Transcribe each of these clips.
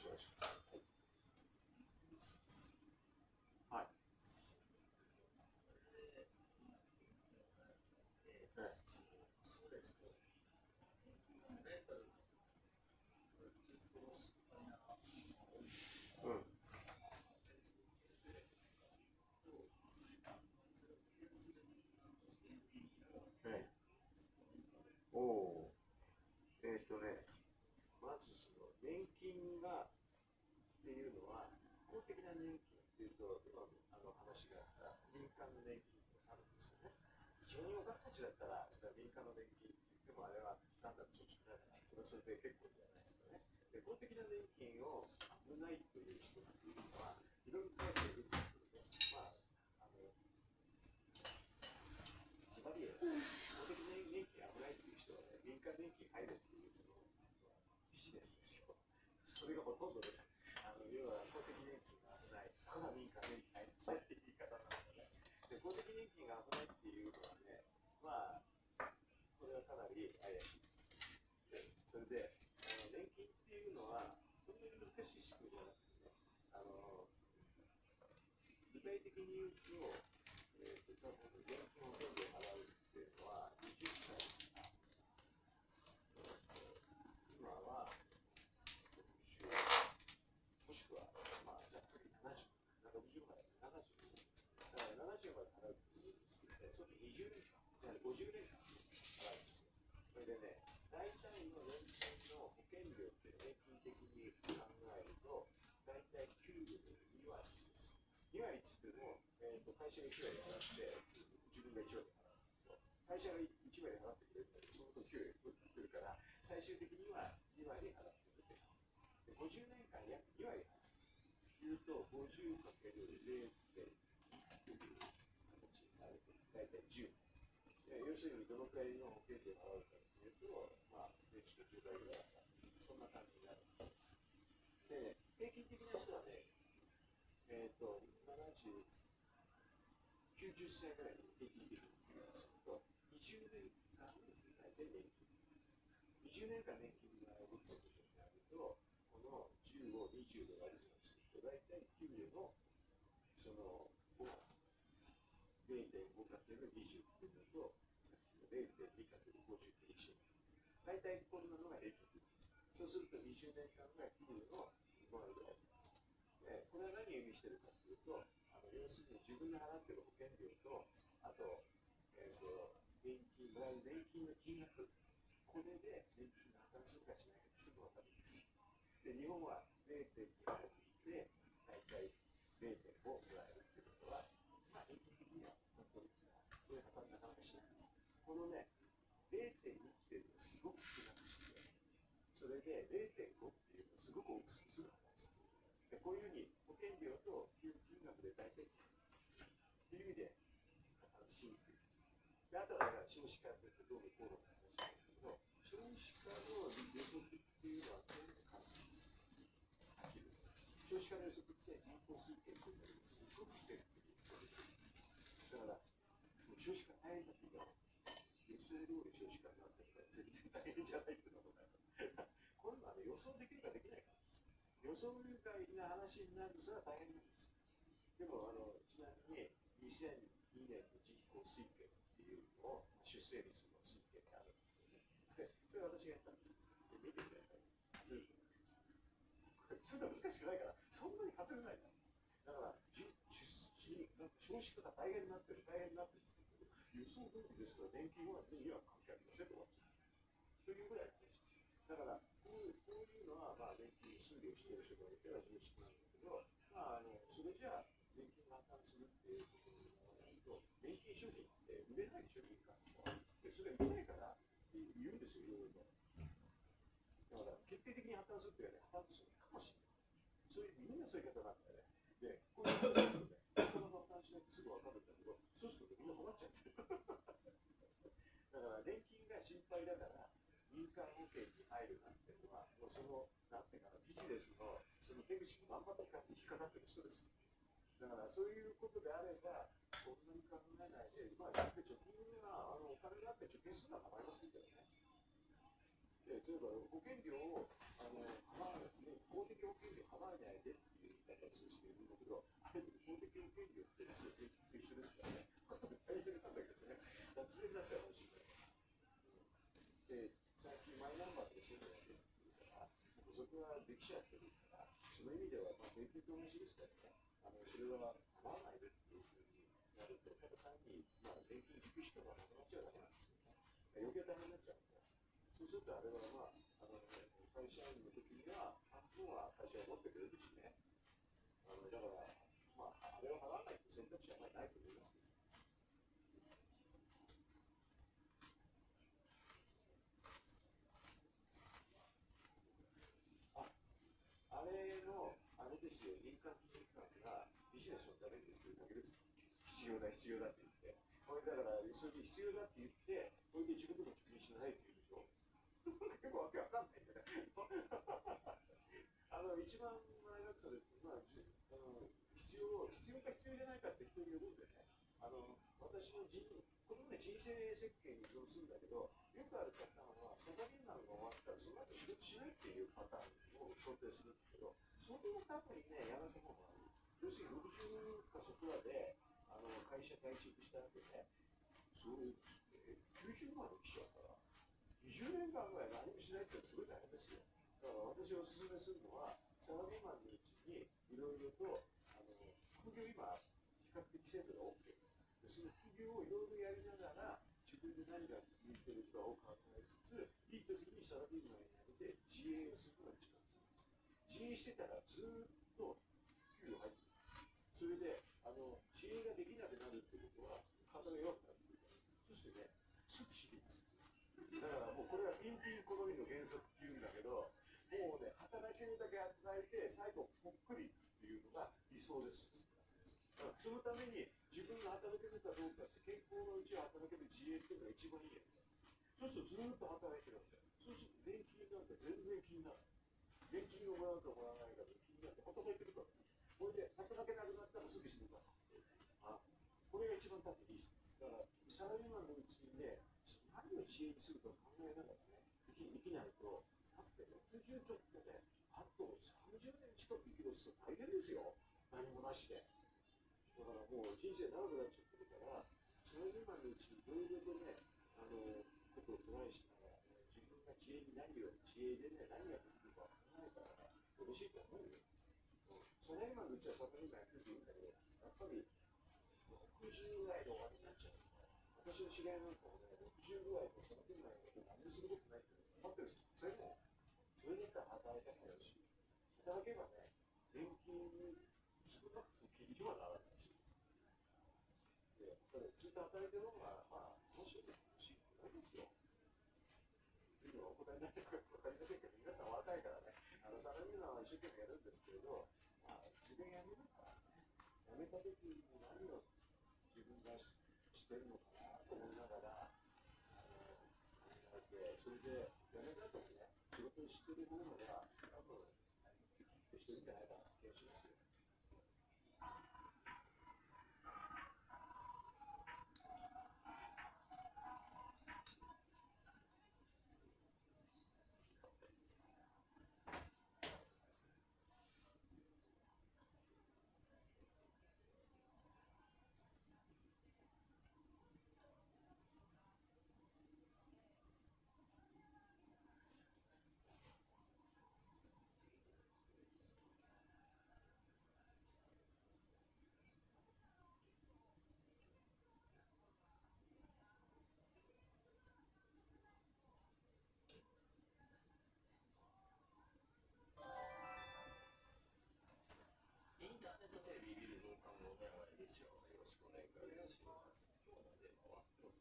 しくお願いします。はい。うん。はい。おお。まずその年金がっていうのは、公的な年金っていうと、今話があった民間の年金ってあるんですよね。非常にお金持ちだったら、それは民間の年金って言っても、あれは単なる貯蓄だから、それはそれで結構じゃないですかね。で、公的な年金を危ないという人っていうのは、いろいろ書いているんですけどね。まあ、あの、つまり、公的な年金危ないっていう人はね、民間年金入るっていうのを、ビジネスですよ。それがほとんどです。要は公的年金が危ない。ただ民間年金入っちゃって言い方なので、で、公的年金が危ないっていうのはね、まあ、これはかなり怪しい。それで、年金っていうのは、そんなに難しい仕組みじゃなくてね、具体的に言うと、多分年金を全部払うっていうのは、20歳、今は60、もしくは、まあ、ざっくり70、60まで、70、だから70まで払うっていうんですけど、それで20年間、50年間払うんですよ。それでね、大体の年間の保険料って平均的に考えると、大体給与の2割です。2割つっても、会社が1割払って、自分が1割払うんですよ。会社が1割払ってくれるんだけど、その分給与が来るから、最終的には2割払ってくれて、で50年間約2割払う。言うと、50かける0.2という形になると、大体10。要するにどのくらいの保険料を払うかっていうと、まあ、年と10倍ぐらい払う。そんな感じになるんです。で、平均的な人はね、70、90歳ぐらいに平均的に給与すると、20年間大体年金。20年間年金が動くことになると、この10を20で割り算すると、大体給与のその0.5かける20っていうのと、さっきの 0.2 かける50って一緒に。大体こんなのが平均です。そうすると20年間ぐらい給与の5割ぐらい。これは何を意味しているかというと、要するに自分が払っている保険料と、あと、年金、もらえる年金の金額、これで年金が破綻するかしないかすぐ分かるんです。で、日本は0.2から引いて、大体0.5もらえるってことは、まあ、平均的には本当ですが、これ破綻なかなかしないんです。このね、0.2っていうのはすごく少なくして、それで0.5っていうのはすごく多くすぐ破綻する。で、こういうふうに保険料と給付金額で大体っていう意味で破綻しにくい。で、あとは少子化というとどうもこうの話なんだけど、少子化の予測っていうのは全部簡単です。少子化の予測って人口推計というのはすごく正確にだから、少子化大変だって言います。予想通り少子化になってるから全然大変じゃないってことだよ。こういうのはね、予想できるかできないか。予想外な話になるとそれは大変なんです。でも、ちなみに2002年の人口推計っていうのを、出生率の推計ってあるんですけどね。で、それ私がやったんです。で、見てください。ずっと。それは難しくないから、そんなに稼げないから。だから、少子化が大変になってる、大変になってるんですけど、予想通りですから、年金はには関係ありませんと終わっちゃう。というぐらいの話です。だから、こういうのは、まあ、年金診療している人がいては常識なんだけど、まあ、それじゃあ、年金が破綻するっていうことにならないと、年金商品って売れないでしょ、民間の。で、それ売れないから言うんですよ、いろいろと。だから、決定的に破綻するっていうのは、ね、破綻するかもしれない。そういう、みんなそういう方なんだよね。で、こういうことするとね、なかなか破綻しないってすぐ分かるんだけど、そうするとみんな困っちゃってる。だから年金が心配だから民間保険に入るなんていうのは、もうその、なんていうかな、ビジネスのその手口も頑張って引っかかってる人です。だからそういうことであれば、そんなに考えないで、まあ、やっぱり貯金は、お金があって貯金するのは構いませんけどね。で、例えば保険料を払う、ね、 公的保険料払わないでっていう言い方をする人いるんだけど、あれ公的保険料って一緒ですからね。大変なんだけどね、脱税になっちゃうかもしれない。で、最近マイナンバーでそういうのやってるっていうから、補足はできちゃってるから、その意味では、まあ、税金と同じですからね、それは払わないでっていうふうになると、ただ単に、まあ、税金引くしかなくなっちゃうだけなんですよね。余計大変になっちゃうんで、そうするとあれはまあ、会社員の時には、半分は会社が持ってくれるしね、だから、まあ、あれを払わないって選択肢はあまりないと思いますけど。あれの、あれですよ、民間金融機関がビジネスのために言ってるだけです。必要だ、必要だって言って。これだから、それで必要だって言って、これで自分でも貯金しなさいって言うでしょ。結構わけわかんないんだよね。一番前だったら、まあ、必要か必要じゃないかって人によるんでね、私のこのね、人生設計に依存するんだけど、よくあるパターンは、サラリーマンが終わったら、その後仕事しないっていうパターンを想定するんだけど、それも多分ね、やらせた方がいい。要するに60かそこらで、会社退職した後ね、そう、90万来ちゃうから、20年間ぐらい何もしないってすごい大変ですよ。だから私おすすめするのは、サラリーマンのうちにいろいろと、副業今、比較的制度が OK。でその副業をいろいろやりながら、自分で何が続いてるかを考えつつ、いい時にサラリーマンになって自営をするのが一番いい。自営してたらずっと給料入ってくる。それで、自営ができなくなるってことは、体が弱くなってくるから、そしてね、すぐ死にます。だからもうこれはピンピンコロリの原則っていうんだけど、もうね、働けるだけ働いて、最後、ぽっくりっていうのが理想です。だからそのために、自分が働けるかどうかって、健康のうちは働ける自営っていうのが一番いいやつ。そうするとずっと働いてるわけ。そうすると年金なんて全然気になる。年金をもらうかもらわないかで気になって働いてるから。これで働けなくなったらすぐ死ぬから。これが一番多分いいです。だから、サラリーマンのうちにね、何を知恵にするか考えながらね、生きないと、だって60ちょっとで、あと30年近く生きると大変ですよ。何もなしで。だからもう人生長くなっちゃってるから、サラリーマンのうちにいろいろとね、ことをトライしながら、ね、自分が知恵でね、何ができるか考えたらね、嬉しいと思うよ。サラリーマンのうちはサラリーマンやってるんだけど、やっぱり60ぐらいで終わりになっちゃう。私の知り合いなんかもね、60ぐらいでその分ないこと何もすることないけど、待ってる人全部、それだったら働いた方がよし、働けばね、年金少なくとも切りはならないし、で、ずっと働いてる方が、まあ、楽しいと楽しいってないですよ。というのはお答えになってくるか分かりませんけど、皆さん若いからね、サラリーマンは一生懸命やるんですけれど、まあ、いずれやめるからね、やめた時に何を自分がしてるのかなと思いながら、考えて、それでやめた後にね、仕事をしてる方が、多分、生き生きしてるんじゃないかな気がしますよ。インターネットテレビ見る増刊の小山ですよ。よろしくお願いします。今日のテーマは、その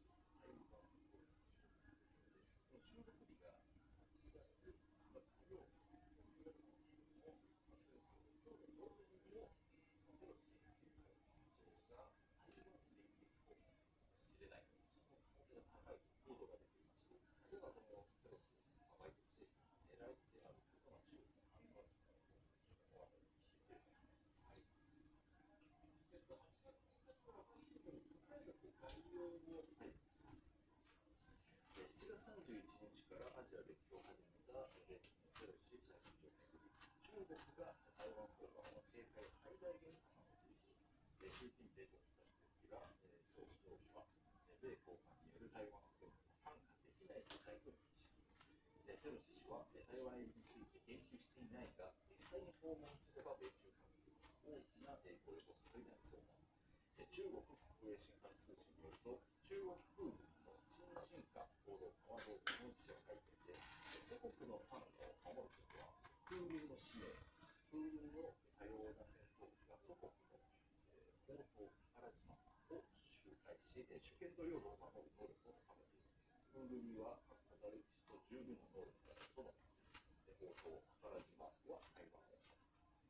収録日が8月2日曜日、6月の中を、今日のゴールデンウィークをペロシが台湾できるかもしれない。その可能性が高い報道が出ています。例えばこのペロシの毎日狙ってあることが中国の反応になる。7月31日からアジア歴訪を始めたペロシ下院議長を巡り、 中国が台湾訪問の警戒を最大限に高めている。習近平国家主席が、党指導部は、米高官による台湾訪問を看過できない事態と認識。ペロシ氏は台湾について言及していないが、実際に訪問すれば米中関係に大きな影響を及ぼすことになりそうだ。中国国営新華社通信によると、中国空軍の新進化報道官は同日の記者会見で、祖国の産業を守ることは空軍の使命、空軍の多様な戦闘機が祖国の宝島、宝島を周回し、主権と領土を守る能力を高めている。空軍には確固たる意志と十分な能力があるとの宝島、宝島は台湾を指す。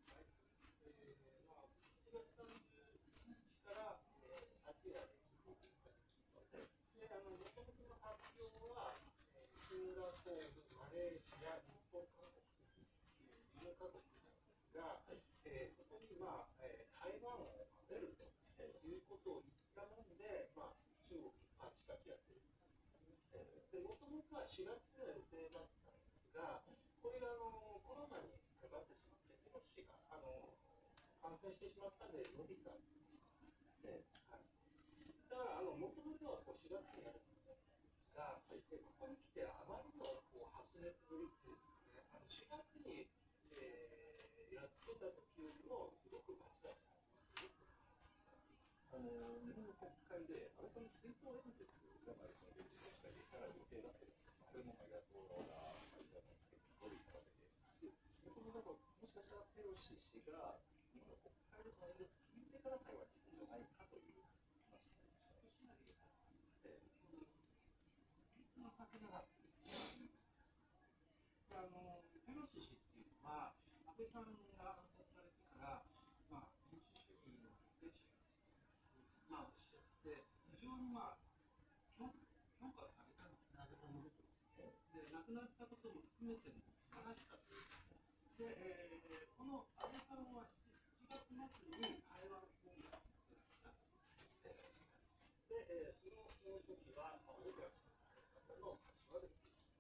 シンガポール、マレーシア、日本、韓国という4カ国なんですが、そこに、台湾を混ぜるということを言ったもんで、中国に近づきやっている。もともとは4月の予定だったんですが、これがコロナにかかってしまって、ペロシが感染してしまったので伸びたんです。だからもともとは4月にやるんですが、ここに来てあまりの発熱ぶりっていうね、4月に、やってた時よりもすごくマシだった。日本の国会で安倍さんの追悼演説が前その現実国会でかなり予定だったんですけど、それも野党が間をつけて伸びたわけで、このもしかしたらペロシ氏が日本の国会でその演説聞いてから台湾に行くんじゃないかという話になりました。ペロシ氏っていうのは、安倍さんが暗殺されてから、民主主義の犠牲者をおっしゃって、非常に評価されたんですね。で、亡くなったことも含めても素晴らしかったです。で、この安倍さんは7月末に台湾訪問をしたんです。で、その時は、多くの方の立場で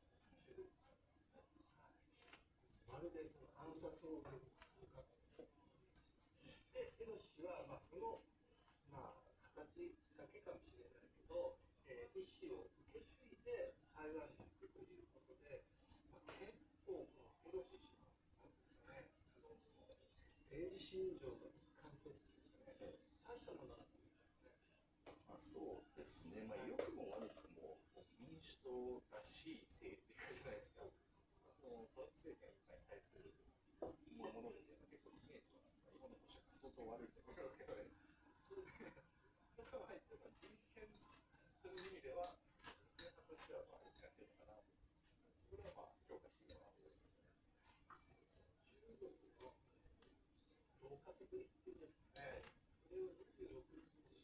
まるでその暗殺を受けるかと。で、ペロシは、その、形だけかもしれないけど、意思を受け継いで台湾に行くということで、結構、ペロシ氏の、なんですかね、政治信条の一環としてですね、大したものだと思いますね。そうですね、良くも悪くも民主党らしい政治家じゃないですか。そのトランプ政権に対するもので結構イメージは今の保守が相当悪いと思いますけどね。だから一応人権という意味では、政策としては難しいのかなと。それは評価していいかなと思いますね。中国の同化的っていうんですかね。それを26日に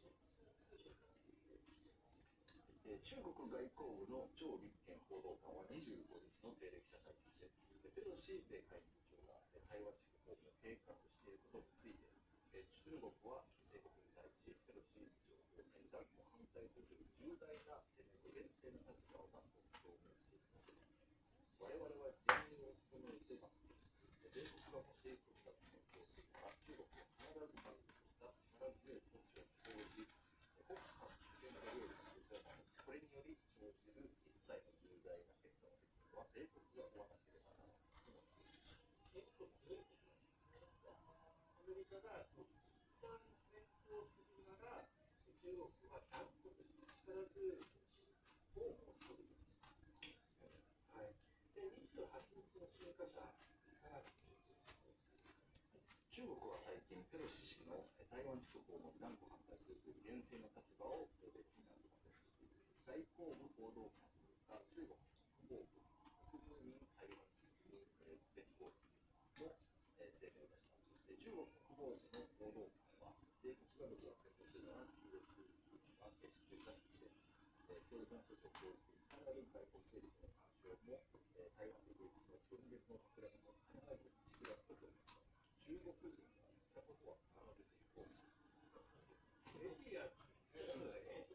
中国外交部の張立憲報道官は25日の定例記者会見で、ペロシ米会議長が台湾地区訪問を計画していることについて、中国は米国に対しペロシ議長の断固反対するという重大な厳正な立場を断固表明しています。我々は人民を整えてます。米国がもし国家と戦争するなら、中国は必ず断固とした力強い措置を講じ、国家主権が領土の譲らない。これにより生じる一切の重大な結果の責任は米国が負わなければならないとのことです。結構強いことなんですね。アメリカが一旦戦争するなら、中国は断固とした力強い措置を取る。はい。で、28日の新華社、さらに中国は最近、ペロシ氏の台湾地区訪問に断固反対するという厳正な立場を非難をしている。外交部報道官が中国国防部国務院台湾連合室の声明を出した。中国国防部の報道官は、米国がロシアを戦闘するなら中国は決して出して強力な措置を講じていかなる外交勢力の干渉も台湾独立の分裂の企みも必ず打ち砕くと述べました。中国人が言ったことは必ず実行する。メディアそうですね。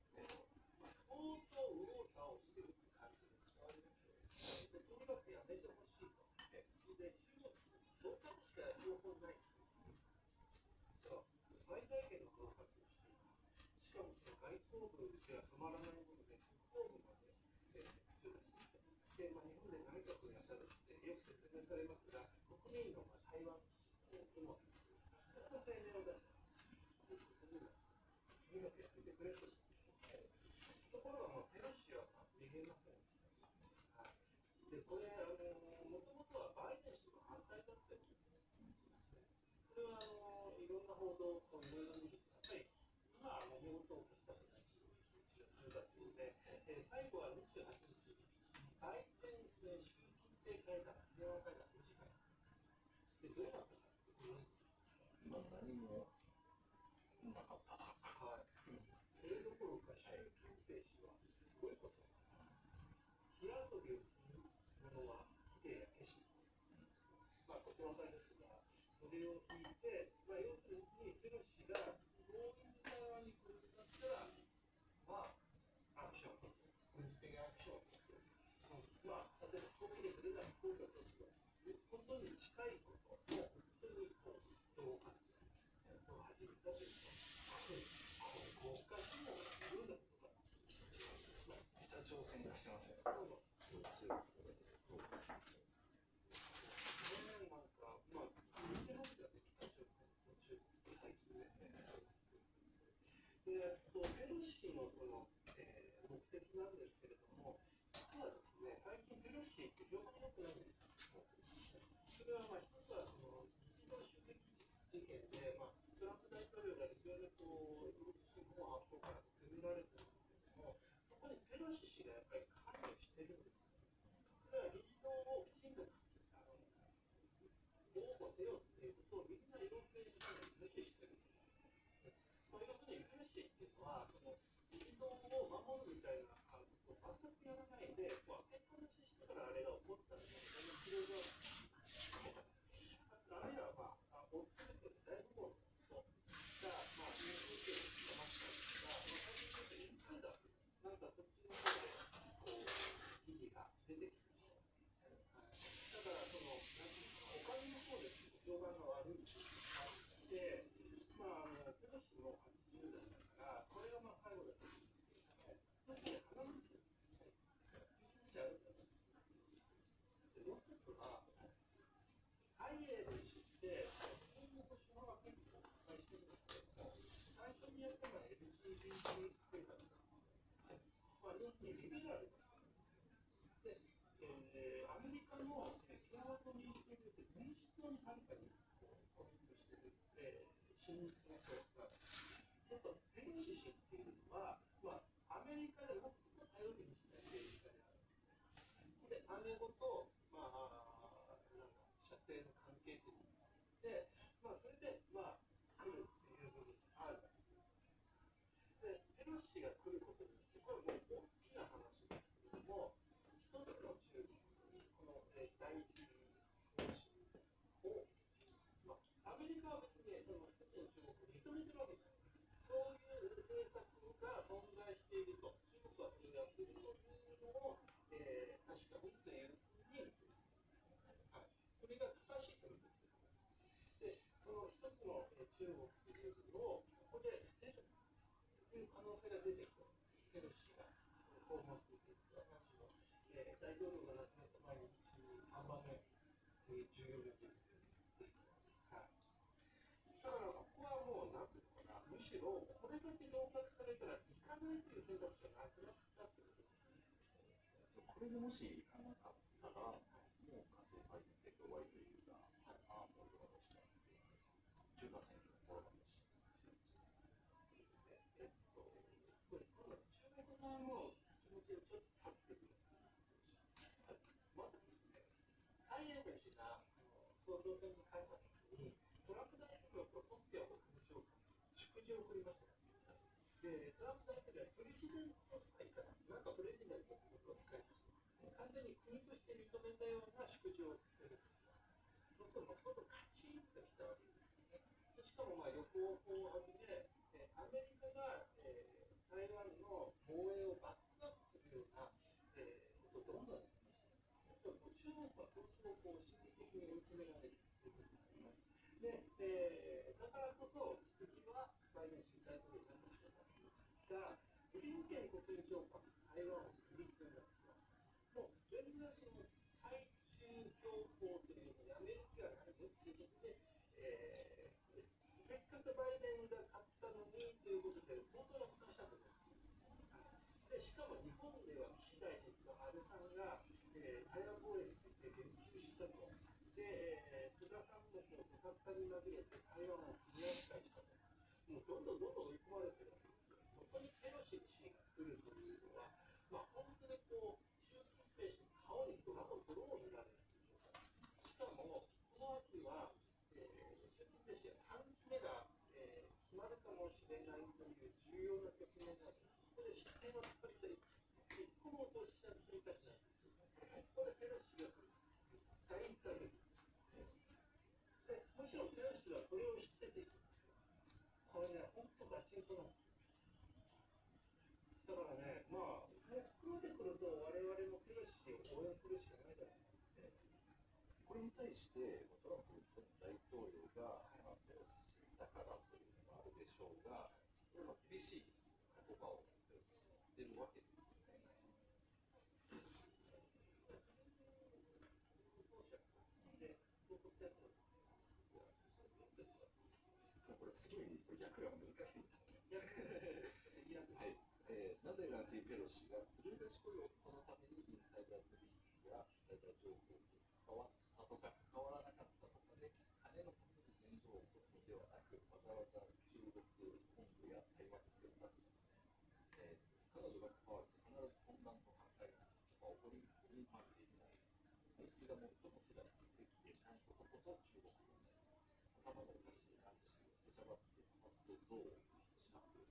相当右往左往してるって感じです。とにかくやめても東部では止まらないもので、北東部まで、通過していて、で、日本で内閣をやったらしてよく説明されますが、国民の台湾のこの声明を出したということになります。とにかくやってくれと。ところが、ペロシは逃げませんでした。はい、で、これ、もともとはバイデン氏の反対だったりするんですね。それはいろんな報道をいろいろ見ると、やっぱり今は揉め事を起こしたくないという気がするだけで、最後は28日、バイデン習近平会談、電話会談、2時間。で、どうなったかっていうと、 何もなかった。 はい。それどころか、習近平氏はすごいことを、火遊びをするものは火で焼けし、ことわざですが、それを聞いて、要するに、ペロシがそういう側に来るんだったら、アクション、軍事的アクションをする。例えば飛行機で来るなら飛行機を取るということに近いことを、本当に人を発始めたというと、国家機能がいろんなことが、 北朝鮮がしてますよ。強い。 ペロシのその、目的なんですけれども、実はですね、最近ペロシって評判良くないんです。それは一つはその議事堂襲撃事件で、トランプ大統領が非常に司法発砲から責められてるんですけれども、そこにペロシ氏がやっぱり関与してるんです。それは議事堂をきちんと擁護せよっていうことをみんな要請したのに無視してるんです。要するにペロシっていうのは、その議事堂を守るみたいなことを全くやらないで、開けっぱなししてからあれが起こったので、その記録があるいは追ってるけど大部分の人が民主主義に捕まったりとか、最近ちょっと1回だなんかそっちの方で記事が出てきてしまう。だからそのお金の方で評判が悪いで、ペロシも80代だから、これが最後だと思うんですけどね、そして鼻水じゃあるんだと。で、もう一つは、ハイエールにして日本の保守派は結構失敗してるんですけども、最初にやったのは LGBT 政策だったんです。要するにリベラルなで、アメリカの共和党民主党によって民主党にはるかに固執している、親日の人が、ちょっとペロシ氏っていうのは、アメリカでもっと頼りにしたい政治家である。で、姉御と、射程の関係というのがあって、それで、来るっていう部分があるわけです。で、ペロシが来ることによって、これもう大きな話ですけれども、一つの中国に、この第一方針を、アメリカは別にその一つの中国を認めてるわけじゃない。そういう政策が存在していると、中国はそれをやっているというのを、確かにというふうに、それが正しいと見ている。で、その一つの中国というのをここで捨てるという可能性が出てきた。ペロシが訪問するということは、大統領が亡くなった前に3番目重要な人物ですから。だからここはもうなんていうのかな、むしろこれだけ恫喝されたら行かないという選択肢がなくなったってことです。 これでもし行かなかったら、もう完全にバイデン政権終わりというか、もうどうしたっていう中間選挙の頃だとし。 中国側の気持ちをちょっと立ってくる。まずですね、蔡英文氏が総統選に勝ったときに、トランプ大統領とポンペオ国務長官に祝辞を送りました。で、トランプ大統領はプレジデント祭から、なんかプレジデントということを使いました。完全に国として認めたような祝辞を送っているんですよ。そうすると、そこカチンときたわけですね。しかも旅行法をはじめ、アメリカが、台湾の防衛をバックアップするような、ことをどんどんやってました。中国はそうすると心理的に追い詰められるということになります。で、だからこそ次はバイデン氏大統領になった人なんですが、 に紛れて台湾を見合ったりしたと、もうどんどん追い込まれてるわけですよ。そこにペロシ氏が来るというのは、本当にこう、習近平氏の顔にドラゴンになるっていう状態。しかも、この秋は、習近平氏が3期目が、決まるかもしれないという重要な局面なんです。ここで失点を作りたい。一個も落としちゃっていたじゃないですか。ここでペロシが来る。大体で、むしろペロシはそれを知ってて、これね、本当ガチンコなんです。だからね、もうここまで来ると、我々もペロシを応援するしかないじゃないですか。 これに対して、トランプ前大統領が、ペロシ氏だからというのもあるでしょうが、厳しい言葉をペロシ氏は言ってるわけですよね。これすごい役が難しいんですよね。はい。なぜナンシー・ペロシがずる賢い夫のためにインサイダー取引やインサイダー情報に関わったとか関わらなかったとかで金のために言動を起こすのではなく、わざわざ中国本部や台湾に出す、彼女が関わると必ず混乱と反対が起こりまくっていない。あいつが最も知らすべきでないことこそ中国の頭のおかしい男子を出しゃばって発動をしまくる。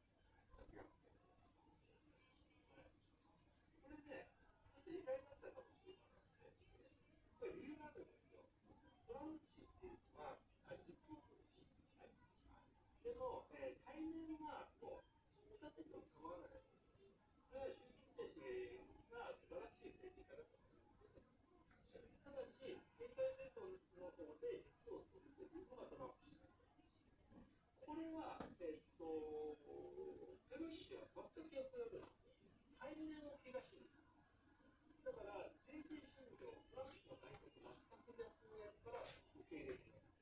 これね、ちょっと意外だったかもしれないですね。これ理由があるんですよ。トランプ氏っていうのは、実行部の氏。でも、対面はもう、歌ってても構わない。これは習近平氏が素晴らしい政治家だと思うんですよ。ただし、経済政党の方で実をするというのがトランプ氏。これは、ペロシ氏は全く逆なんです。対面を怪我してる。だから、政治信条、トランプ氏の対策全く逆をやるから受け入れる。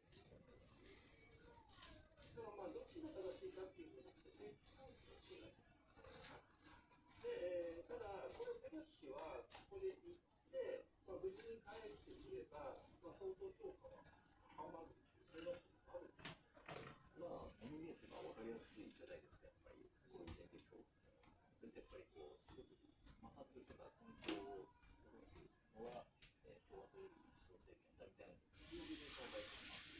でもどっちが正しいかっていうのは、政治スタンスの違い。で、ただ、これペロシ氏はここで行って、無事に帰ってくれば、相当評価は高まるという、そんなこともあるんです。 目に見えて分かりやすいじゃないですか、やっぱり、こういう現象。それってやっぱりこう、すごく摩擦とか戦争を起こすのは、共和党より民主党政権だみたいな、そういう現象が起きます。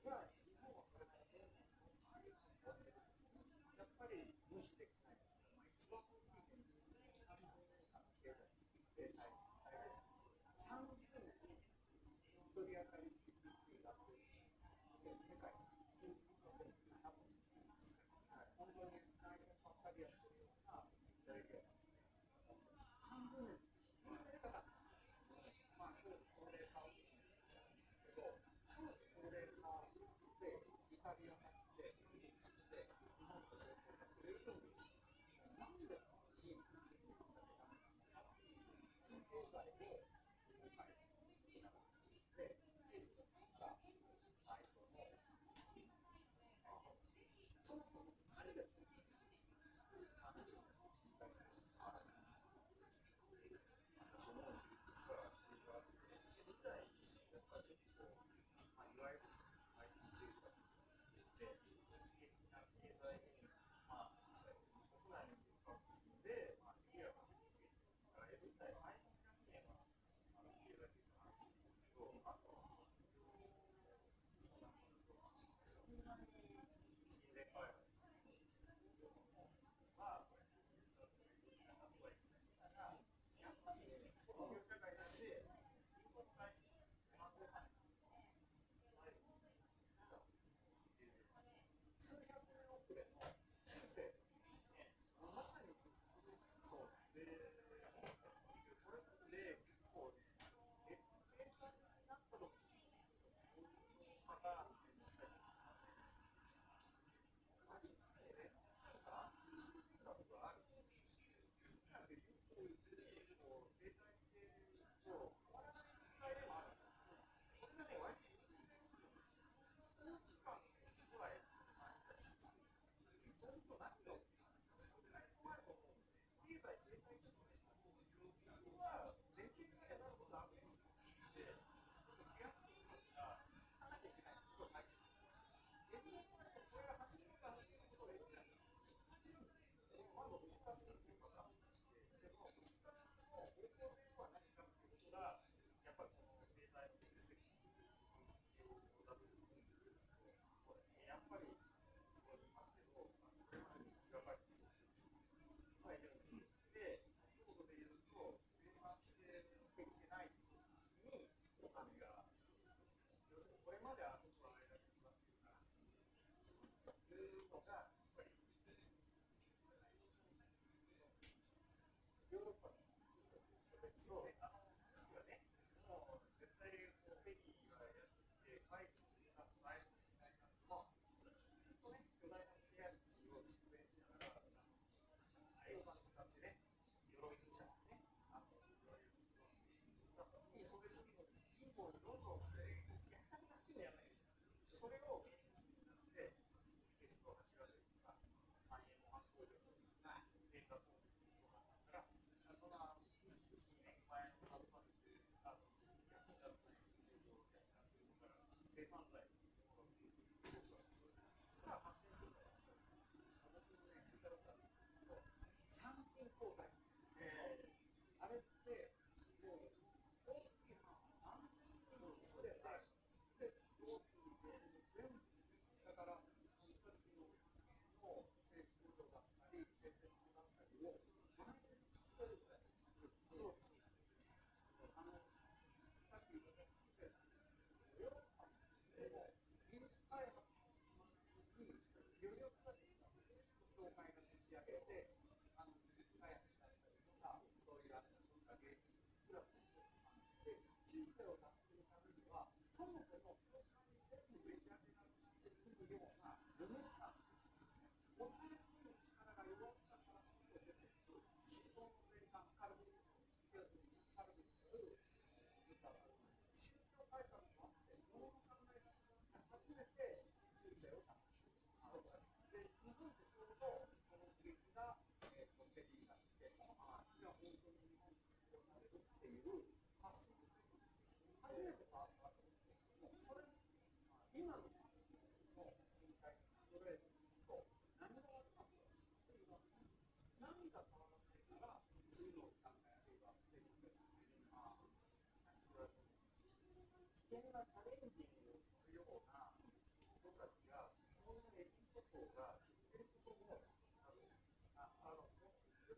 が日本はこれからどうなるのかやっぱり無視できない。一番大きい点ですね。3分間経済停滞です。30年に1人当たり GDP が増えて世界90%になっています。本当に内戦ばっかりやってるような大企業30年みんなやりたかった。まあ少子高齢化をけど少子高齢化でイタリアがあってイギリスで日本と同等化するようになんでいい経済を今回好きなのでケースが相手のそもそも何ですか30年そのいくつか理由があってみたいにやっぱちょっと、いわゆる IT 政策で経済的な、国内の物価で、リアルな経済が得るみたい最高100年は経済的な話ですけど、あとはそんなに入れ替えはやっぱりこの社会なんで、貧困対策3年半数百年遅れの修正、まさにそうで、それまで結構ね、正解になった時に、また、マジでね、なんか、好きなことがある。好きなセリフを言って、こう、正解して、こう、終わらない時代でもあるんですけど、これがね、割と長期間ぐらい、そうすると何が起きるか、それが困ると思うので、経済停滞するとね、普通はできるだけなることあるんですよ。で、ちょっと違うことがかなきゃいけないことを解決する。逆にこれが走るか走ることを選んだら、まず難しいということがあって、でも難しいの方向性は何かということが、やっぱりこの経済の実績だと思うんですけど、やっぱりそう言いますけど、これまでに頑張って書いてるんです。で、一言で言うと、生産性できてないにお金が、要するにこれまであそこはあれだけ配ってるからというのが、やっぱりヨーロッパのそうですよね。もう絶対こうペニーがやってきて、海外の最後みたいなのも、ずっとね、巨大なペア式を蓄電しながら、お金使ってね、鎧にしたってね、鎧を作ろうだったのに、それすぎるのに、貧乏にどんどん逆になってやらない。それを現実になって、鉄道を走らせるとか、万円の発行量とか、データをとかだったら、その薄々にね、万円を外させて、役に立たない工場を養っているから、生産材のものを作っていくことがそういうのが発展するから、私もね、聞いたことあるんですけど、参勤交代、あれって、もう、大きい何千人もそれで、交通で全部、だから、日立の製工場だったり、製鉄所だったりを、毎年作るぐらい、そうです。さっき言ったように、ヨーロッパでも、技術開発に余力ができたんですね。教会が立ち上げて、技術開発だったりとか、そういうそういった芸術すらもで、中世を脱するためには、そもそも教会に全部召し上げられて済むようなルネッサンス、抑え込む力が弱ったからこそ出てくる思想の転換、カルビニズム、要するにカルビによる宗教改革もあって、ものの考え方が初めて中世を脱する。で、日本ってちょうどその時期が、ペリーが来て、じゃあ本当に日本にこうなれるっていう発想が初めて触ったわけですけども、それに今のの深海ストレートに行くと何が悪か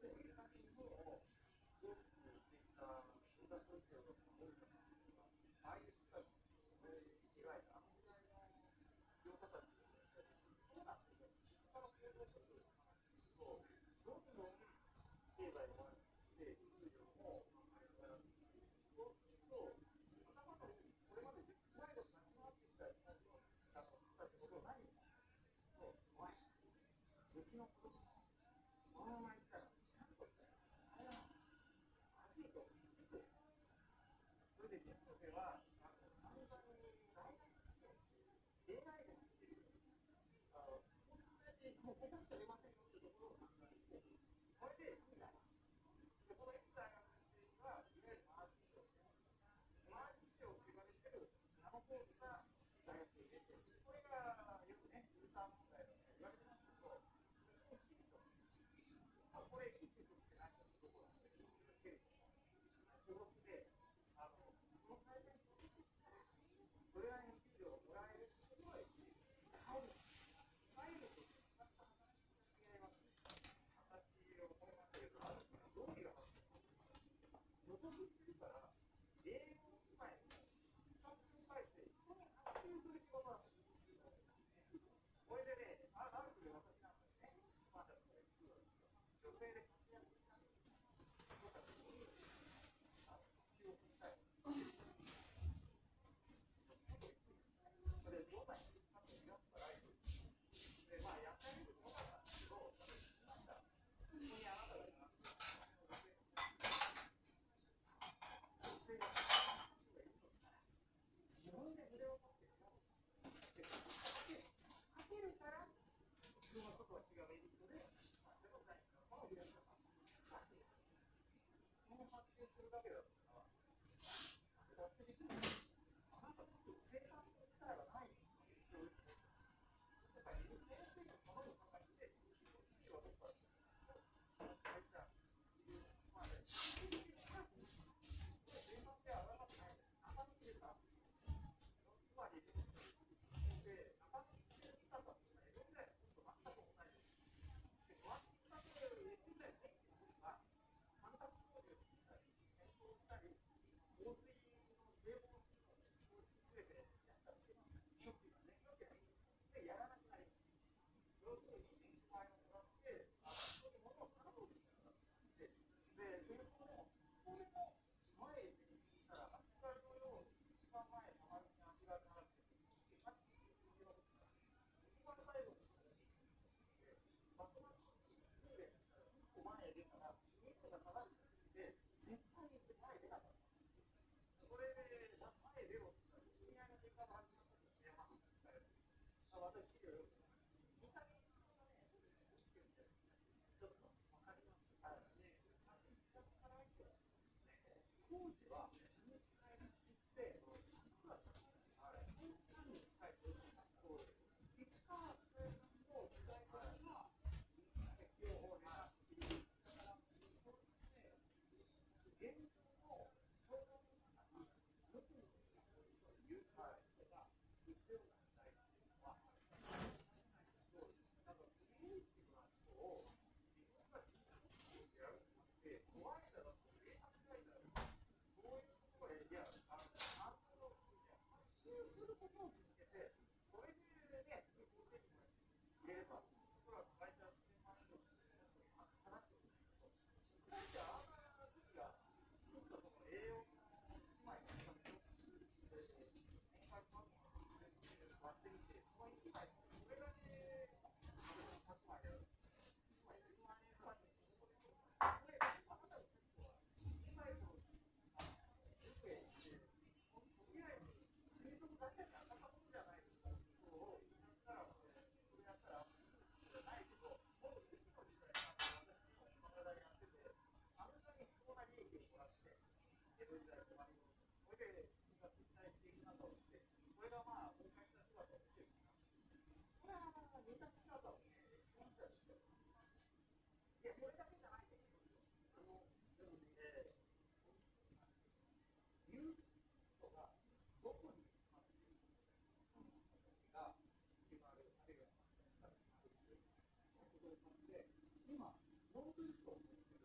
今、ノーベル賞を取ってる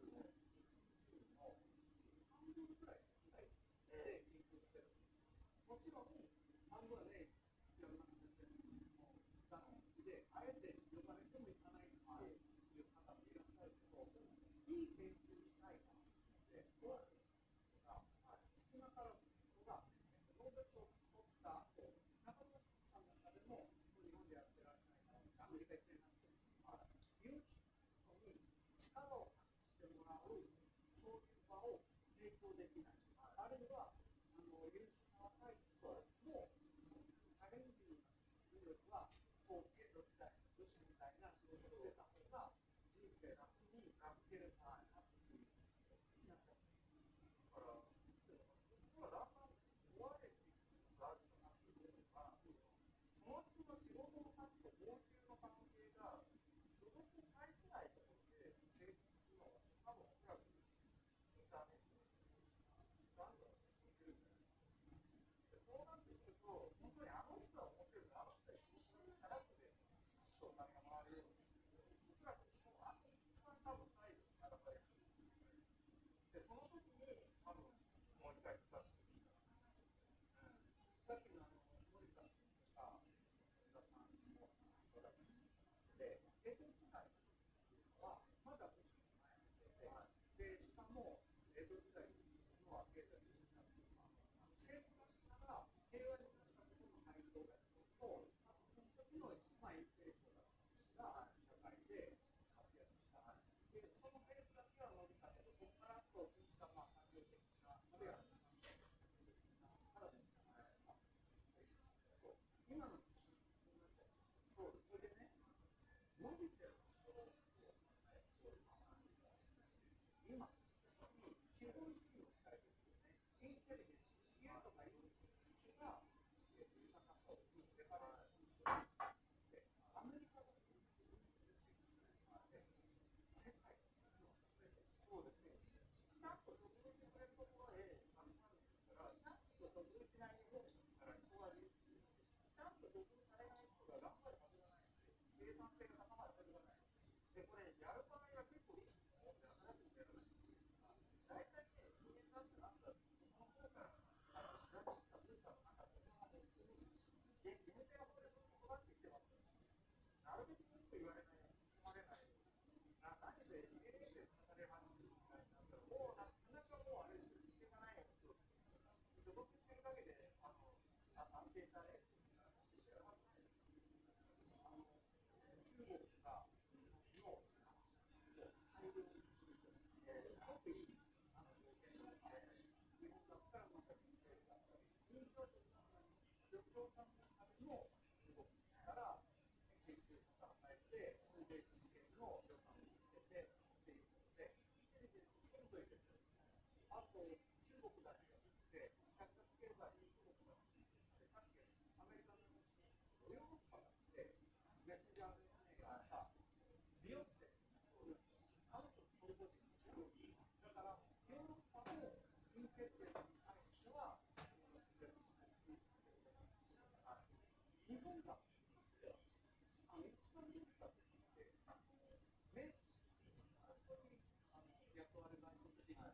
ちろん半分はね、いろんな形でが好きで、あえて呼ばれても行かないっていう方もいらっしゃるけど、いい研究したいなって思って、少なからず人がノーベル賞を取った後、中村さんの中でも日本でやってらっしゃるから、アメリカ行ってますけど、有志の人に力を発揮してもらう、そういう場を提供できない。あるいは優秀な若い人もチャレンジするよりは、こう、江戸時代、武士みたいな仕事をしてた方が、人生楽になってるんじゃないかっていうふうになっちゃう。だから、僕はだんだん追われていくのがあるかなっていうのが、その人の仕事の価値と報酬の関係が、所得に対しないところで成立するのが、多分おそらくインターネットがあるのができるんじゃないか。そうなってくると、本当にあの人は面白いから、あの人は仕事に辛くて、きちっとお金が回れるようにする。おそらく一番多分最後にさらされる。で、その時に多分もう一回復活する。さっきの森田さんとか、田さんもそうだったんで、江戸時代はまだ武士の前で、しかも江戸時代のは経済的な政府から平和になったことの対象だと、その時の一番影響が社会で活躍した。で、そのフェーズだけは伸びたけど、そこからと武士が産業的な、あるいはからで今のそうそれでね、伸びてる人を今、資本主義を変えてるよね。インテリジェンス、知恵とかいう人が豊かさを生んでから、アメリカが世界そうですね。ちゃんと食事してくれるところへ集まるんですから、ちゃんと食事しないようにから人は流出して、ちゃんと食事されない人が頑張るはずがないので、生産性が高まるはずがない。で、これ、やる場合は結構意識を持って新しいことやらないといけない。大体ね、人間だってなんだ、その方から暮らしてきた文化の中、そのままで、限定のことでそれも育ってきてますから、なるべく文句言われないように包まれないように。何で家で語れ始めるみたいになったら、もうなかなかもうあれ続けていかないように所属してるだけで安定したね、中国がの大量にすごくいい条件があって、日本だったらまさに中共産のための中国から研究者が与えて、それで実験の予算をつけてっていうことで、全部入れてる。あと、中国だけができて、百貨経済に中国ができて、さっきアメリカの話、ヨーロッパだって、メッセンジャー RNA があったビヨンセ、あの人トルコ人ですよ。だから、ヨーロッパもインテリジェンスに対しては、日本が一番良かったって、メイク役割が一つ的な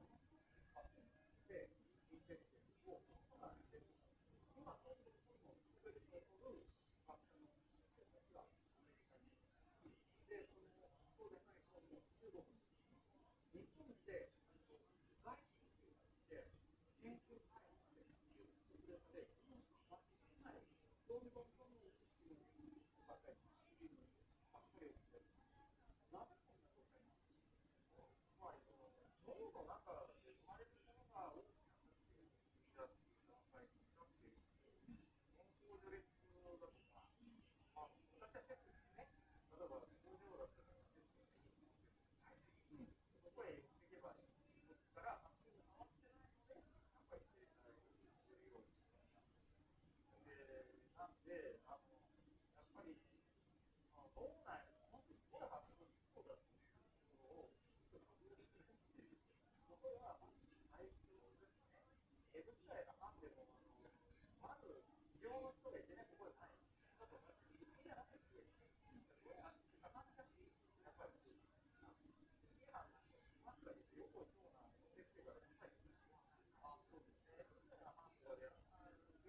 で、インテリジェンスをそこまでしてる。今、そうすると、ノーベル賞を取る学者の人たちがアメリカにいる。で、そうでない人も中国にいる。日本で外資の人がいて、研究開発で研究してくれて、間違いない、どんどん知識のばっかり、知識ばっかりをしてる。なぜこんな状態なんですか？まあ、脳の中で生まれるものが大きな価値を生み出すという段階になっているので、健康序列だとか、まあ、昔は説ですね。例えば、工場だったら説ができるので、そこへ寄っていけばいい。そこから発信が回ってないので、やっぱり停滞するようにしています。なんで、やっぱり、脳内の本当にすごい発想思考だというところを確認するっていうことが最強ですね。江戸時代の藩でも、まず、地方の人がいてね、ここでない。だと、好きじゃない人がいて、それは、なかなかやっぱり、好きなんだけど、まずは横井長男を出てから、やっぱり、そうですね。江戸時代の藩ではやらない。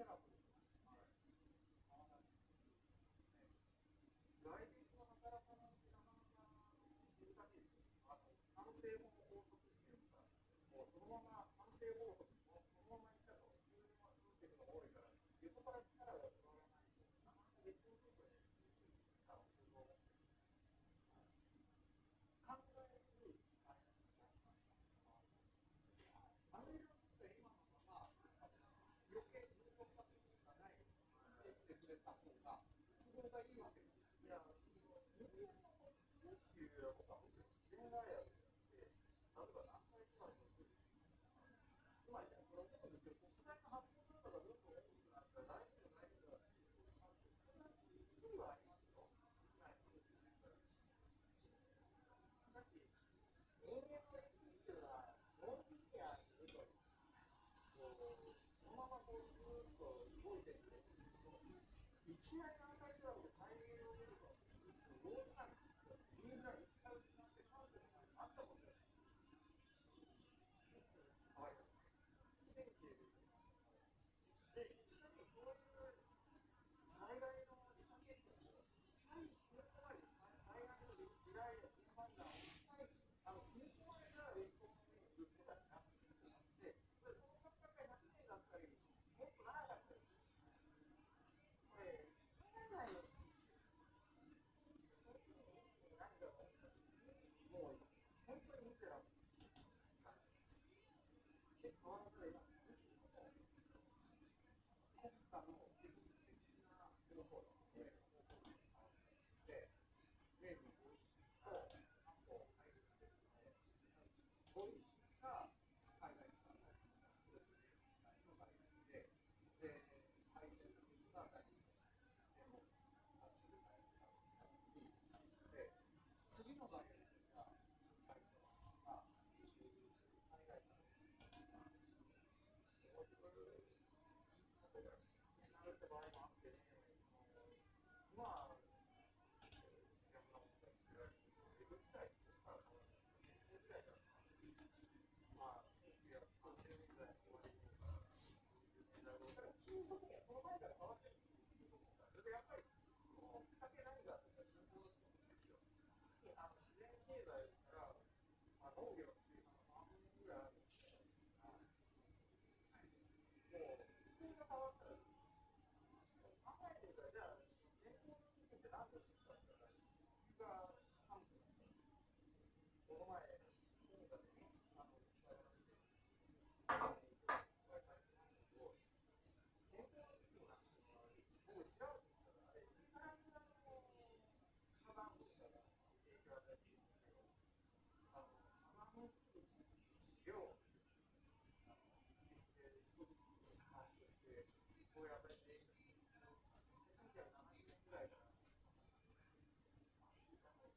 こ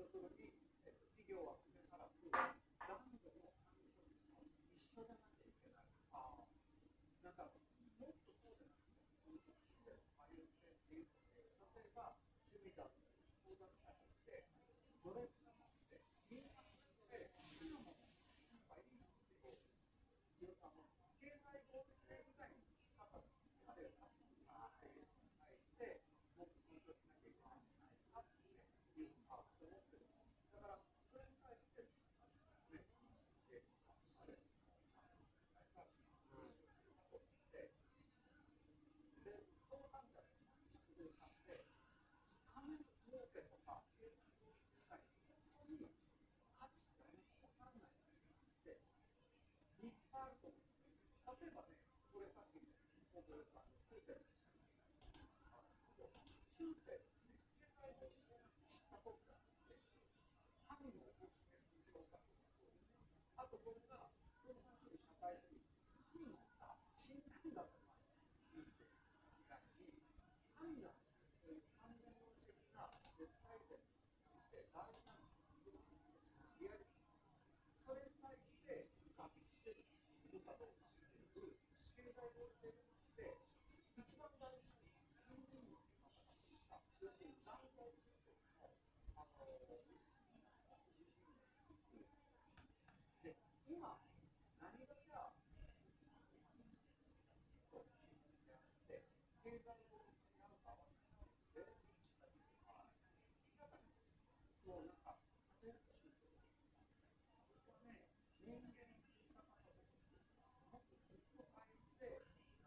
するに、企業は少なからく男女の管理職が一緒じゃなきゃいけない。なんかもっとそうじゃなくて、多様性っていうので、例えば趣味だったり思考だったりって、それに伴ってみんなそれぞれ好きなものをいっぱいいいんですけど、皆さんも経済合理性みたいに方があれば、対してもっと尊重しなきゃいけないんじゃないかっていうのが思ってる。だから、それに対して、ね、あれ、で、そうなんだよ。で、金儲けとか、経済合理性以外に、本当に価値ってあんまり分からないっていっぱいあると思うんですよ。例えばね、これさっき僕、中世の中世って世界を知ったことがあって、神のお示しにそうかとか、あとこれが共産主義社会主義になった信頼だとかについて以外に、神がそういう完全的な絶対点って大事なのかいや、それに対して合致しているかどうかっていう経済合理性について一番大事なのは信任の要するに団体宗教ので、今、何がじゃあ、信任であって、経済合理性にあるかは、全然明らかに、もうなんか、家庭の宗教、これはね、人間の豊かさともっとずっと変えて、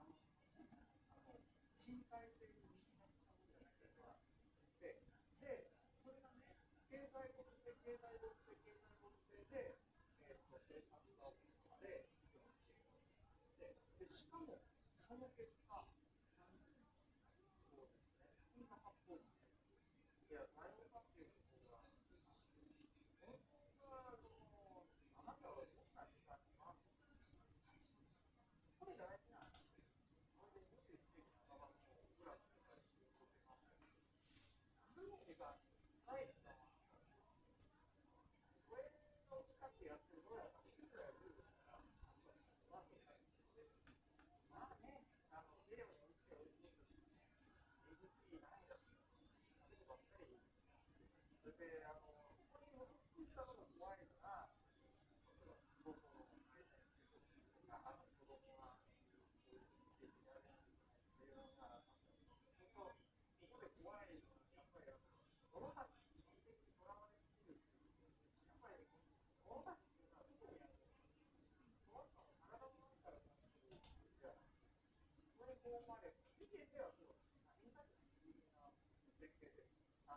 身体性に密着したものじゃなければ、で、それがね、経済合理性、経済合理性、経済合理性で、生活が行われ、で、しかも、その結果、そうですね、こんな発砲に、いや、何かっていうと、僕は、本当は、あなたはどんな時間に回ってるんですか？これ大事なんですよ。これで21世紀半ばの僕らの世界にとってますけど、何の時間に帰ったのか、これを使ってやってるのは、いくらルールですから、まあ、まあね、ビデオに見ておいて、ABC ないだし、食べてばっかり。それで、そこに結びついたのが怖いのが、僕の会社に就職するとか、子供がこういう成績上げなきゃいけないっていうのがあったりすると、ここで怖いのは、やっぱり物差しにとらわれすぎるっていう、やっぱり物差しっていうのはどこにあるのか、その人の体の中から出してるんじゃない。そこにこう思われる。世間ではそうです。印刷の有名な絶景です。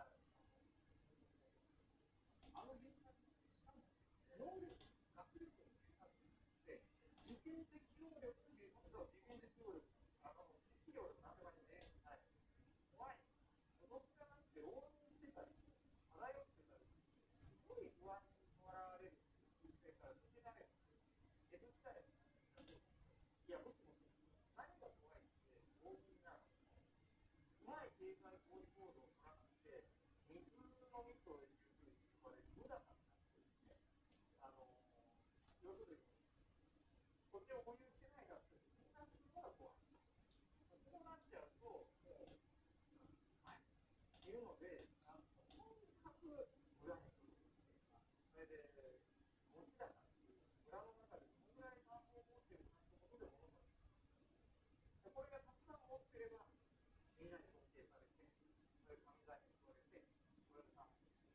偏差値ってしかも能力、学力の偏差値って受験的能力の偏差値、そう、受験的能力、実績能力なんでもいいね。はい。怖い。その人なんて浪人してたり、漂ってたり、すごい不安にとらわれる空間から抜けられる。江戸時代、いや、もしも何が怖いって、浪人なの。うまい経済合理行動を取らなくて、水のみというふうに言われる無駄な人ですね。要するに、土地を保有してない学生にみんなするのが怖い。こうなっちゃうと、もう、はい。っていうので、とにかく無駄にするっていうか、それで、持ちだからっていう、村の中でどのぐらい何を持ってるかってことで物差し。これがたくさん持ってれば、みんなに尊敬されて、そういう神座に救われて、これさん、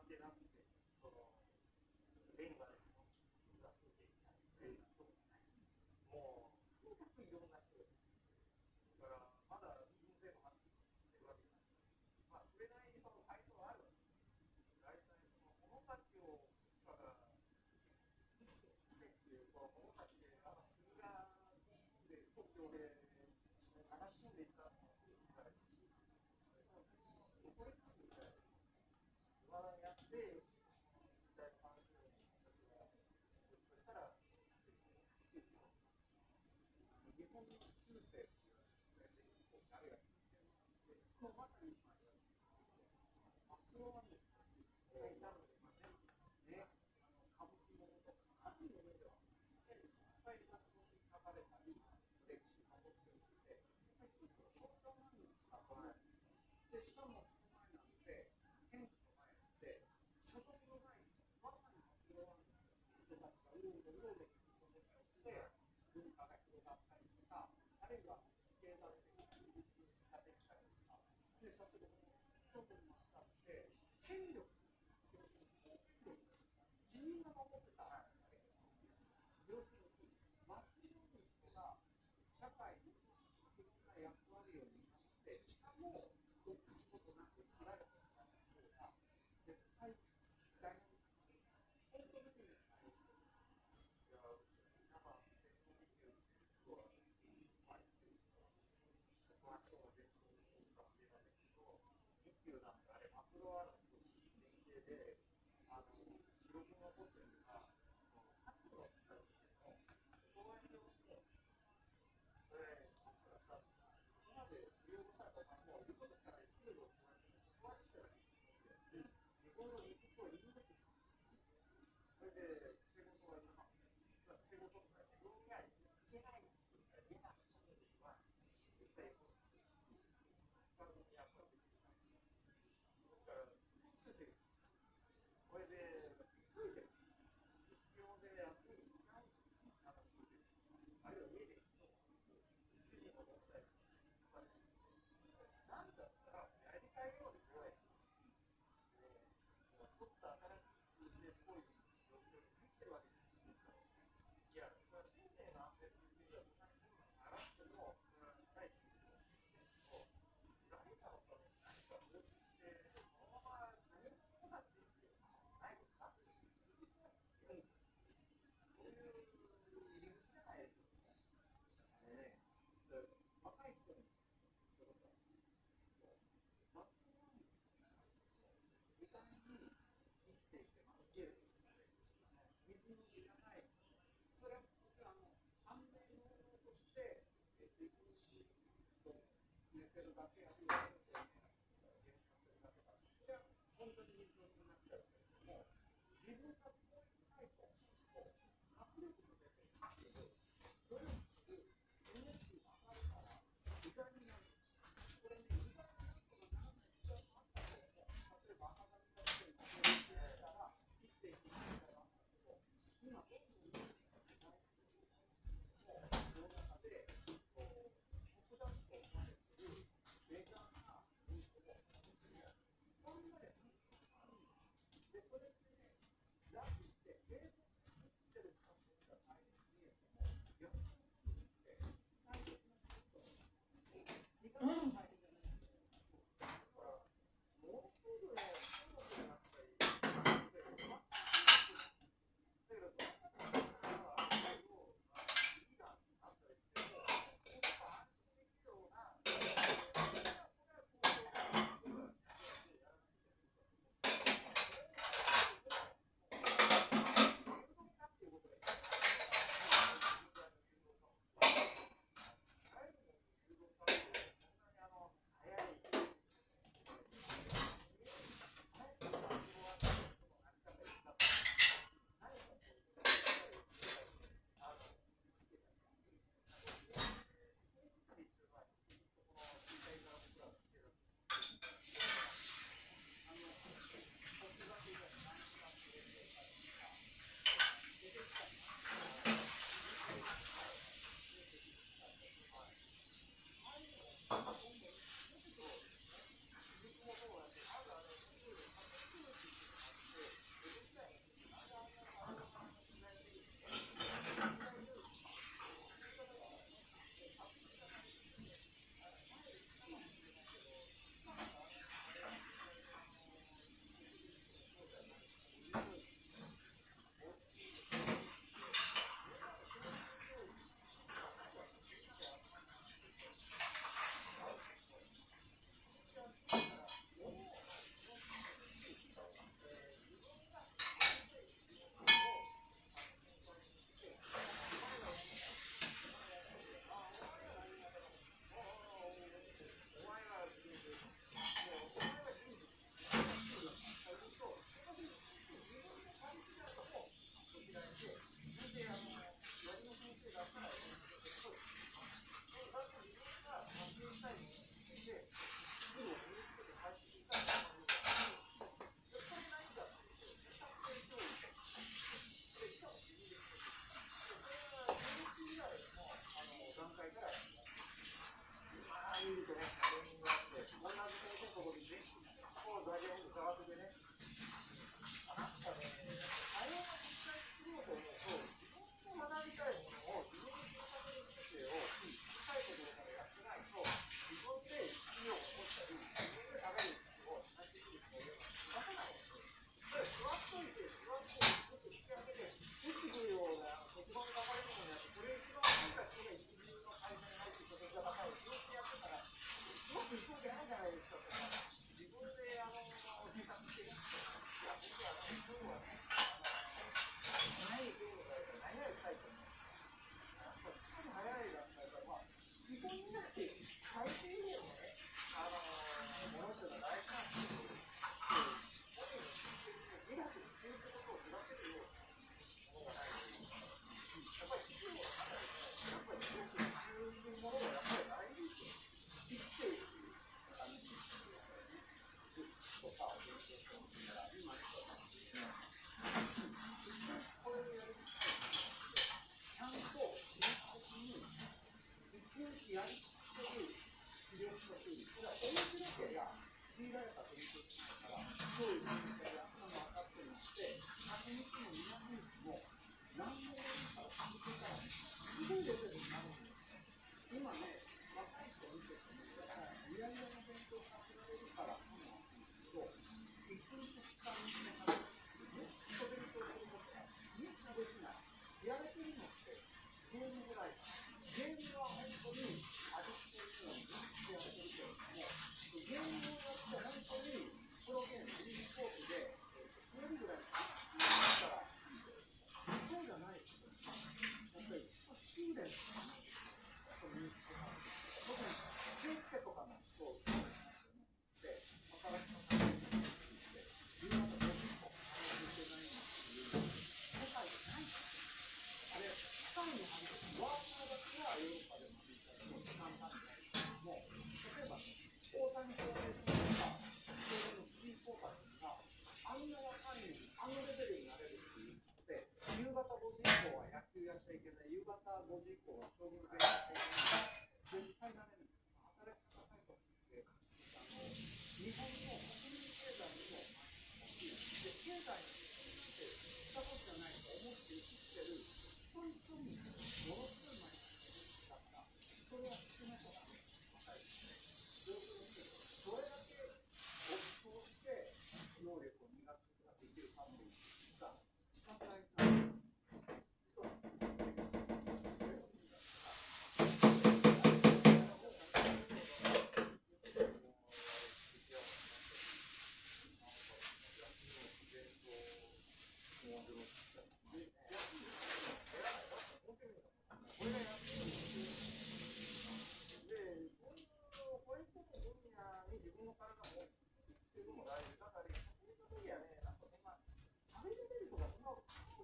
ってなくて、そのレンガでが増えていったり、そうもう、とにかくいろんな人がいる。だから、まだ人数も発生してるわけじゃないです。まあ、それなりにその階層はあるわけです。大体、その物差しを、だから、一世っていう、この物差しで、国が、で、東京で、流し込んでいったのを、これですみたいな。やって、大体30年が、ひょっとしたら、日本の中世っていうのは、誰が中世なので、そのまさに今言われている、松尾はね、大胆で、ね、歌舞伎物とか、紙の上では、しっかりいっぱい書かれたり、歴史が残っているので、やっぱり一つの象徴なんですが、で、しかもその前なんで、天気の前なんで、所得の前に、まさに松尾は人たちがうろうろうろうろすることによって、文化が広がったりとか、あるいは地形だって流通ができたりとか、で、例えばどんどん増したって、権力、自分が守ってたら、要するに、祭りの人が社会に的な役割を担って、しかも、臆すことなくなられていた方が、絶対大事です。本当に見てみたいです。いや、皆さん、天皇利休っていう人は、あれっていう人は、僕はそう伝承にいいかもしれませんけど、利休なんてあれ、松尾あるんですよ。典型で、記録が残ってるのが、発露した時の、そこは非常にもう、これ、発露したんですが、ここまで利用されたお前もういることから勢いを加えて、加えてたらいいと思って、自分の理屈を言い抜く。それで、仕事は今、実は仕事とか自分がいけないんですよ。言えないことには、絶対そうです。他の役はできない。だから、中世、これで、トイレ、必要でやっていないんです。あるいは家で一度、主人の問題とかね、なんだったら、やりたいように怖い。ちょっと新しい修正っぽい状況に入ってるわけです。いや、それは生命の安全という意味では、そんなに困難ならしても、それはないということですけど、誰かのために何か投資して、そのまま他人のものだっていうのはないですか？そういう理由じゃないですよね。若い人に、そのさ、松尾は意外に生きていてますけれども、水のいらない、それは安全能として水と寝てるだけやってるだけだから、それは本当に水のいなくなっちゃうけれども、自分がこういうタイプを迫力も出てるけど、それをエネルギーが上がるから、意外になる。これね、意外になることが何年かあったけれども、例えば赤髪が来て、たら、生きていく機会があったけど、今、どんどん世の中で、特段と思われているメジャーな文章を、こんなで文章があるんです。で、それってね、楽して継続してる感じが大変に見えても、逆にって、最適なことを、意外と大変じゃないんですよ。だから、もうすぐね、なったり、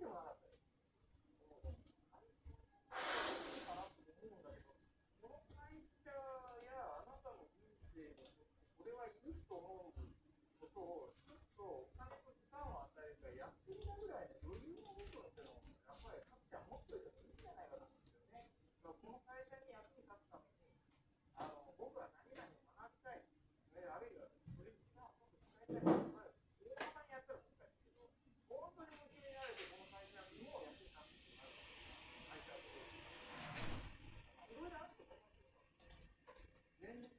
でもなかったです。かなって思うんだけど、この会社やあなたの人生にこれはいると思うことをちょっとお金と時間を与えるからやってみたぐらいの余裕を持つのってのもやっぱり各社持っておいてもいいんじゃないかと思うんですよね。この会社に役に立つために僕は何々を学びたい、あるいはそれに時間をもっと使いたいとか、大幅にやったら難しいけど、本当に夢中になれてこの会社にも役に立つってなる会社をいろいろあると思いますよ。年々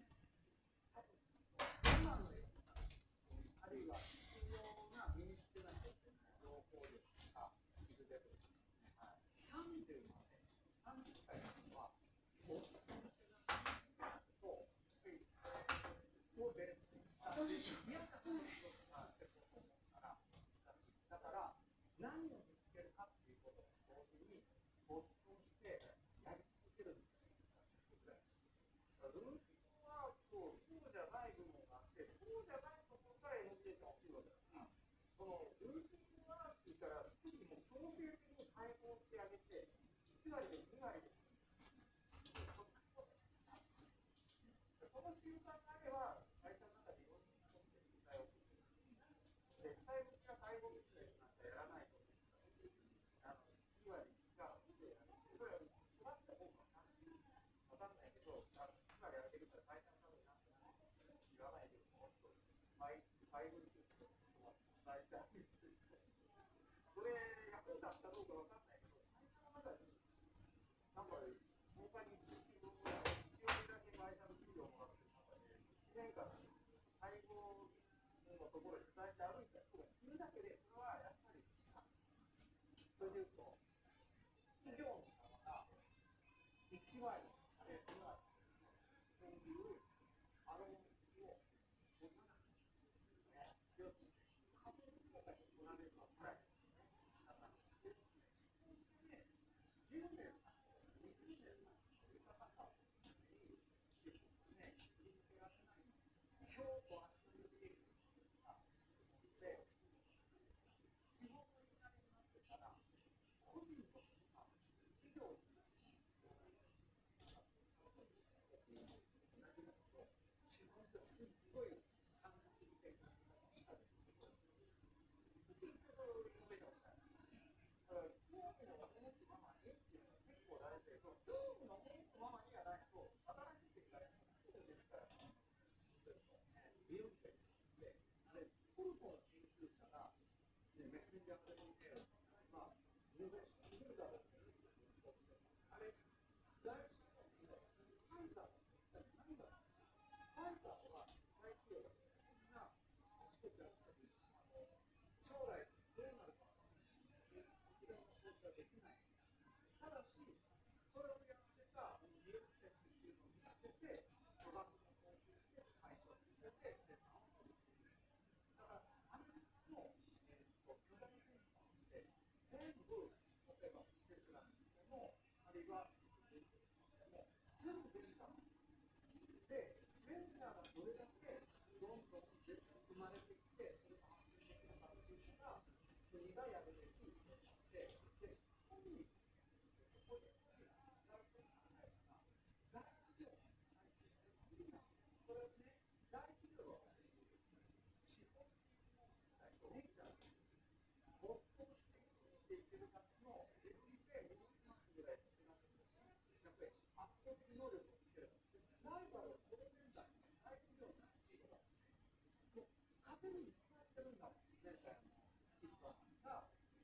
今のような、あるいは必要な身につけないといけない情報力とかスキルレベル、30まで30歳の人は没頭してないとフェイスをベースにした宮田さんの仕事が結構思うからだから何を見つけるかっていうことと同時に没頭してやり続けるんですよ。ルーティンワークとそうじゃない部分があって、そうじゃないところからイノベーションが起きるわけだから、このルーティンワークから少しもう強制的に解放してあげて、1割で2割で、その習慣があれば、会社の中でいろんなことで問題を起こる。絶対うちは介護ビジネスなんかやらないと思うから、1割が見てやる。それは育った方が分かんないけど、今やってるから会社のためになってない言わないで、もうちょっと5ステップを伝えしてあげる。それ役に立ったどうか分かんないけど、会社の中でなんか他に1億だけ会社の給料をもらってる中で1年間介護のところを取材して歩いた人がいるだけで、それはやっぱり資産。それでいうと企業の側が1割あるいは2割そういうアローンを持たない。要するに株主総会に取られるのはプライベートですね。だから10年先、20年先そういう方々を自分でやってないの今日と明日の利益がで仕事になってたら個人の方が企業になって仕事ってすっごい感覚的なしかですけど、結局イノベーションだから興味の赴くままにっていうのが結構大事で、その興味の赴くままにがないと新しい展開がないんですから。理論的で、トルコの研究者が、メッセンジャーコミュニケーションを使えば、イノベーションするだろうということをしてあれ、大事なのは、ファイザーの絶対何だろう。ファイザーは大企業だから、そんなあちこちあちこち将来どうなるかわからない。いろんな投資はできない。ただし、それをやってた利用店っていうのを見つけて、巨額の投資をして買い取って生産をする。だから、アメリカの巨大ベンチャーって全部、例えばテスラにしても、あるいはグーグルにしても、全部ベンチャーなんです。で、ベンチャーがどれだけどんどん生まれてきて、それが発展できるかっていうのが、国がやるべき政策で、そこにそこで財政が考えたら、大企業に対してやれば無理なんです。それをね、大企業は資本金をしっかりとレジャーで没頭していけるだけの FDP 戻しますぐらいつけなくても、やっぱり圧倒的能力をつければ、ライバルはこの年代の大企業なしとか、もう勝てるに決まってるんだもん。前回石川さんが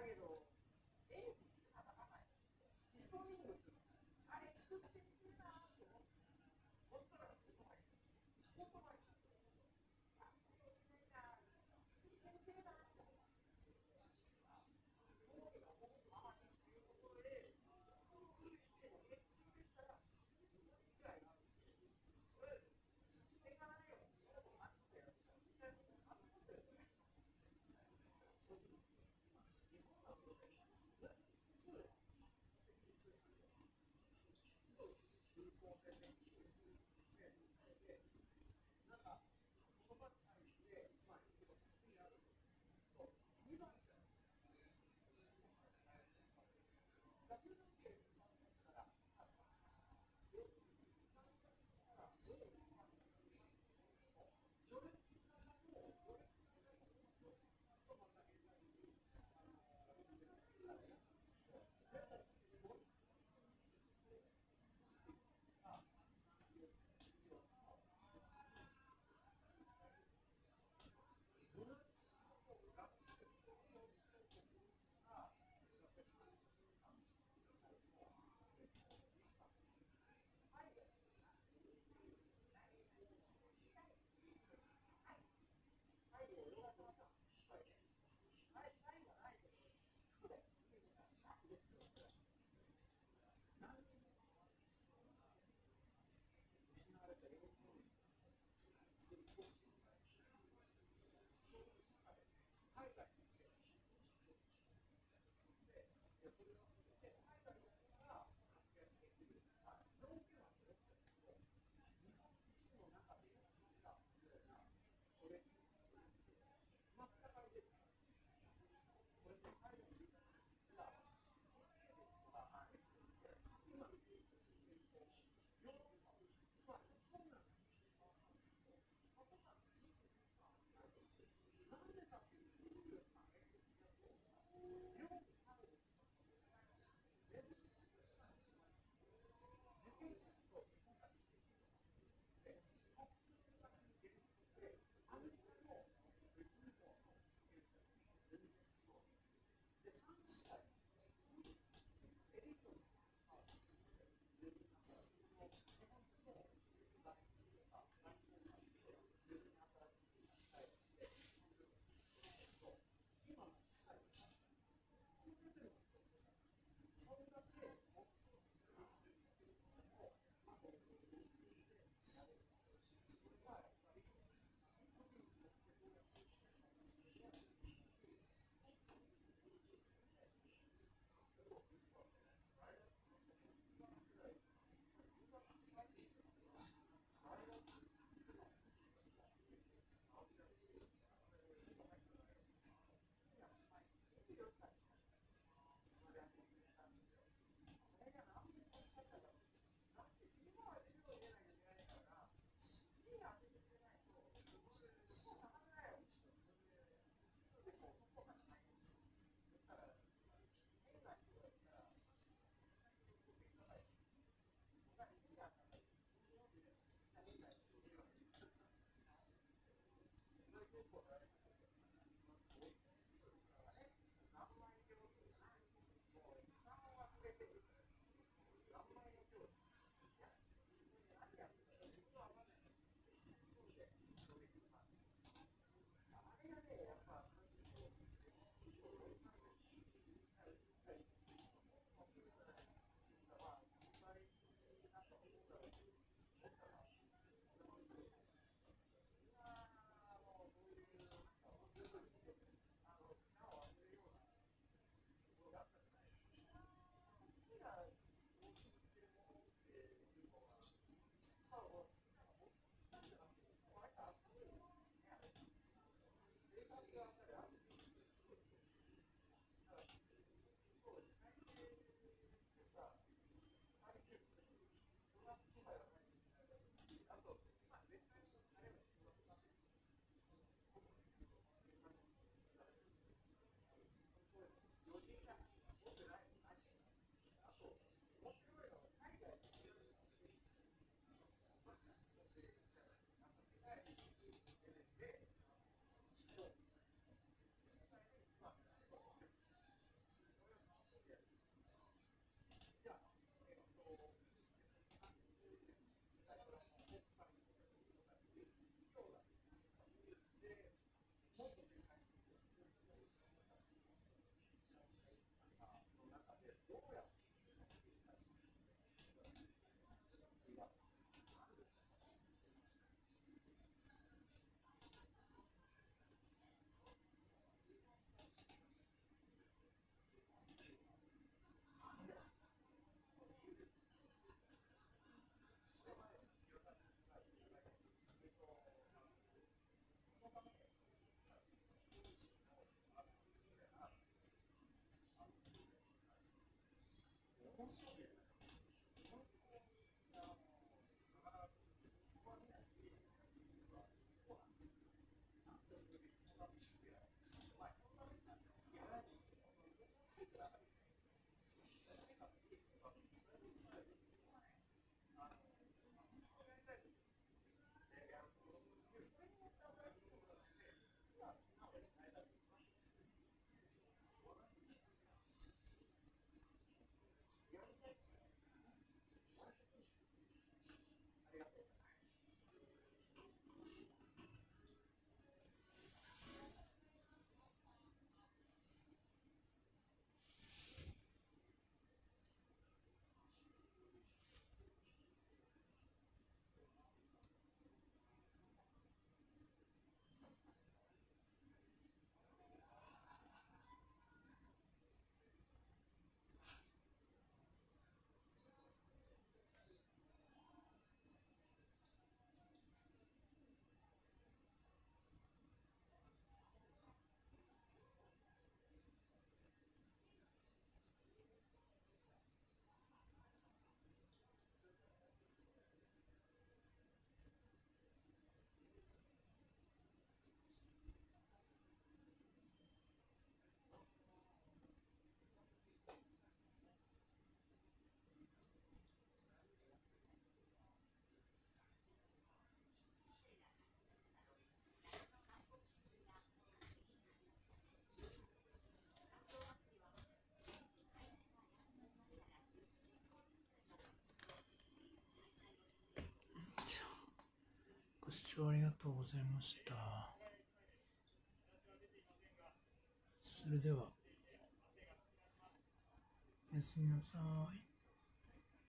あ視聴ありがとうございました。それでは、おやすみなさい。